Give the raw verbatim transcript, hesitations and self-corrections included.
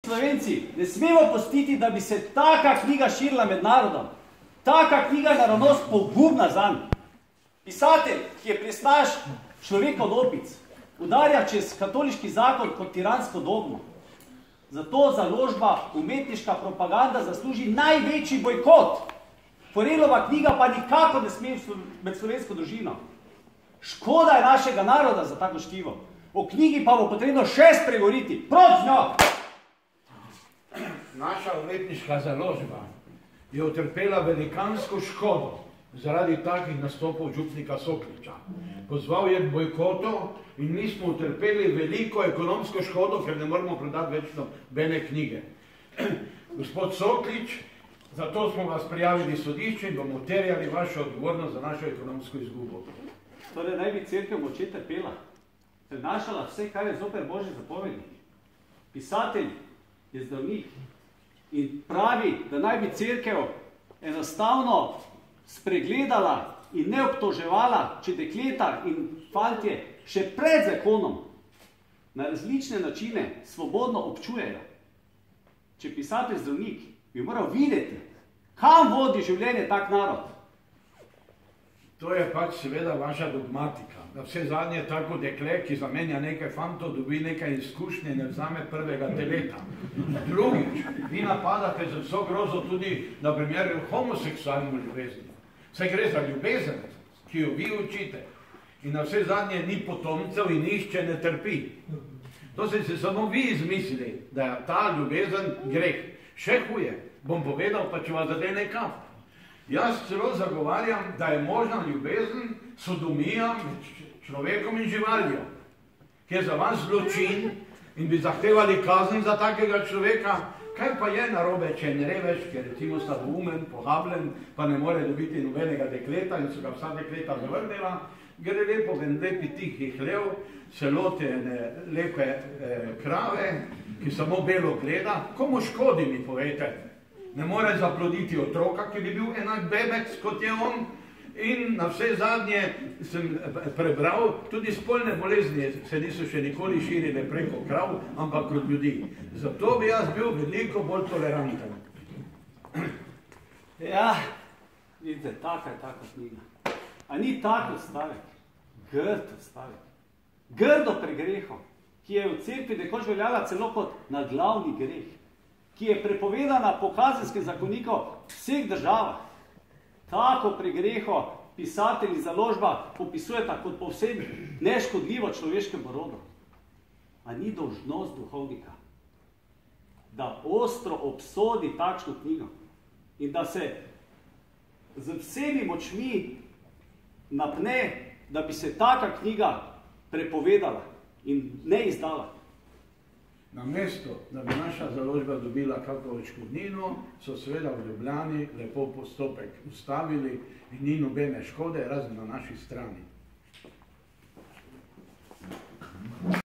Slovenci, ne smemo pustiti, da bi se taka knjiga širila med narodom. Taka knjiga je naravnost pogubna zanj. Pisatelj, ki je pristaš človekov opic, udarja čez katoliški zakon kot tiransko dogmo. Zato založba umetniška propaganda zasluži največji bojkot. Forelova knjiga pa nikako ne sme med slovensko družino. Škoda je našega naroda za tako štivo. O knjigi pa bo potrebno še spregovoriti. Proč z njo! Naša umetniška založba je utrpela velikansko škodo zaradi takih nastopov župnika Sokliča. Pozval je k bojkotu in mi smo utrpeli veliko ekonomsko škodo, ker ne moramo prodati več nobene knjige. Gospod Soklič, zato smo vas prijavili sodišče in bomo terjali vašo odgovornost za našo ekonomsko izgubo. Torej naj bi cerkev moče trpela, prenašala vse, kar je zoper Božje zapovedi. Pisatelj je zdravnik in pravi, da naj bi cerkev enostavno spregledala in ne obtoževala, če dekleta in fantje še pred zakonom na različne načine svobodno občujejo. Če pisatelj zdravnik bi moral videti, kam vodi življenje tak narod. To je pač seveda vaša dogmatika. Da vse zadnje tako dekle, ki zamenja nekaj fantov, dobi nekaj izkušnje, ne vzame prvega teleta. Drugič, vi napadate za vso grozo tudi na primer homoseksualno ljubezni. Vse gre za ljubezen, ki jo vi učite. In na vse zadnje ni potomcev in nišče ne trpi. To ste se samo vi izmislili, da je ta ljubezen greh. Še huje, bom povedal, pa če vas zadene kap. Jaz celo zagovarjam, da je možna ljubezen, sodomija med človekom in živaljo, ki je za vas zločin in bi zahtevali kazen za takega človeka. Kaj pa je narobe, če je revež, ker recimo slaboumen, pohabljen, pa ne more dobiti nobenega dekleta in so ga vsa dekleta zavrnila, gre lepo v en lepi tihi hlev, se lote ene lepe eh, krave, ki samo belo gleda. Komu škodi, mi povejte? Ne more zaploditi otroka, ki bi bil enak bebec, kot je on. In na vse zadnje sem prebral, tudi spolne bolezni se niso še nikoli širile preko krav, ampak kot ljudi. Zato bi jaz bil veliko bolj toleranten. Ja, vidite, taka je taka knjiga. A ni tako stavek? Grd stavek. Grdo pregreho, ki je v cerkvi nekoč veljala celo kot naglavni greh, ki je prepovedana po kazenskem zakoniku v vseh državah. Tako pregreho pisatelji založba popisujeta kot povsem neškodljivo človeškemu rodu. A ni dolžnost duhovnika, da ostro obsodi takšno knjigo in da se z vsemi močmi napne, da bi se taka knjiga prepovedala in ne izdala. Namesto, da bi naša založba dobila kakšno odškodnino, so seveda v Ljubljani lepo postopek ustavili in ni nobene škode, razen na naši strani.